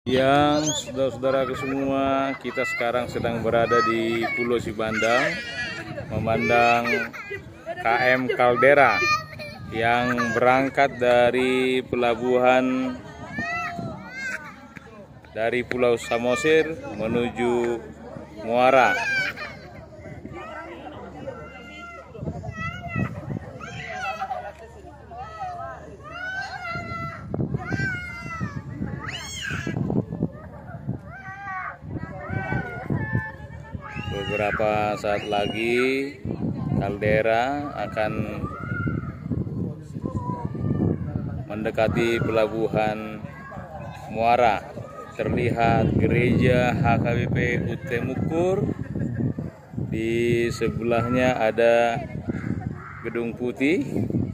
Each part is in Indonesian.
Yang saudara-saudaraku semua, kita sekarang sedang berada di Pulau Sibandang, memandang KM Caldera yang berangkat dari pelabuhan dari Pulau Samosir menuju Muara. Beberapa saat lagi Caldera akan mendekati pelabuhan Muara. Terlihat gereja HKBP UT Mukur. Di sebelahnya ada Gedung Putih.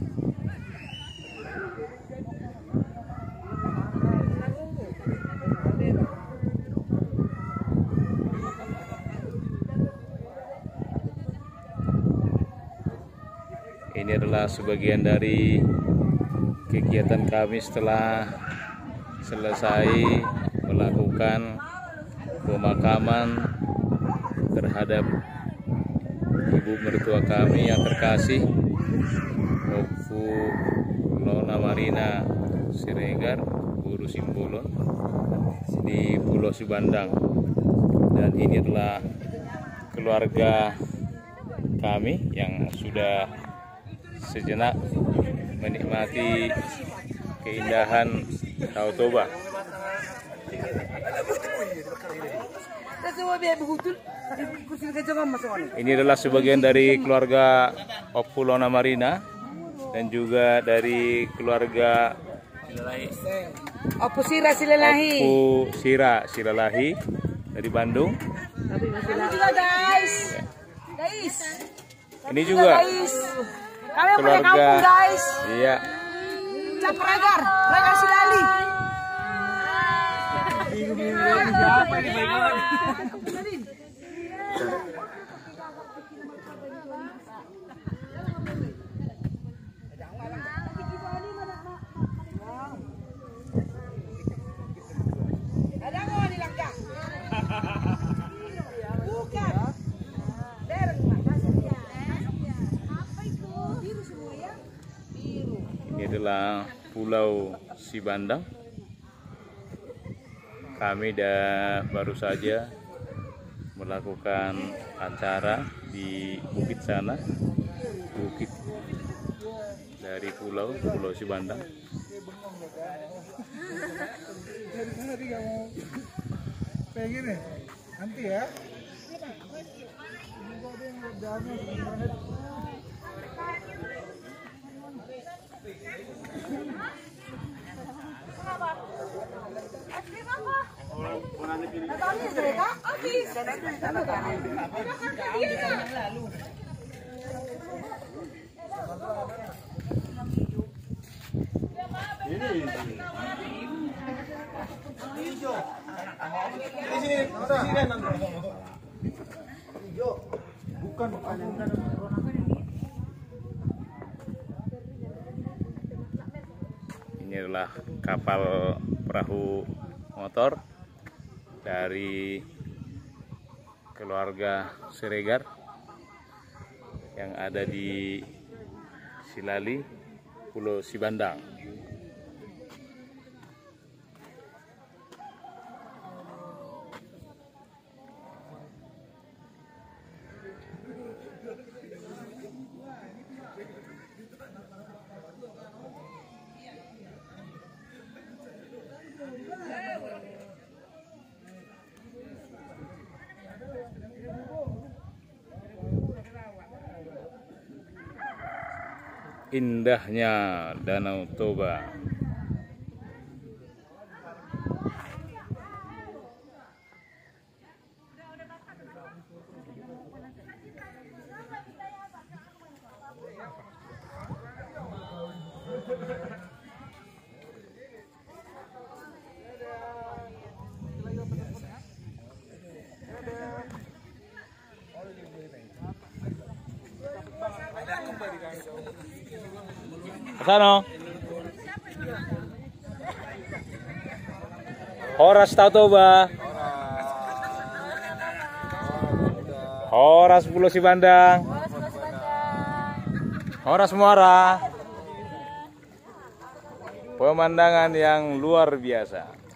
Ini adalah sebagian dari kegiatan kami setelah selesai melakukan pemakaman terhadap ibu mertua kami yang terkasih, Opu Lona Marina Siregar, Guru Simbolon di Pulau Sibandang. Dan ini adalah keluarga kami yang sudah sejenak menikmati keindahan Danau Toba. Ini adalah sebagian dari keluarga Opu Lona Marina dan juga dari keluarga Opu Sira Silalahi. Opu Sira Silalahi dari Bandung. Ini juga keluarga, guys. iya. Regar Silali. Ini adalah Pulau Sibandang. Kami baru saja melakukan acara di bukit sana, bukit dari Pulau Sibandang. Pengen nih, nanti ya. Ini adalah kapal perahu motor dari keluarga Siregar yang ada di Silali, Pulau Sibandang. Indahnya Danau Toba. Sana. Horas Tautoba. Horas Pulau Sibandang. Horas Muara. Pemandangan yang luar biasa.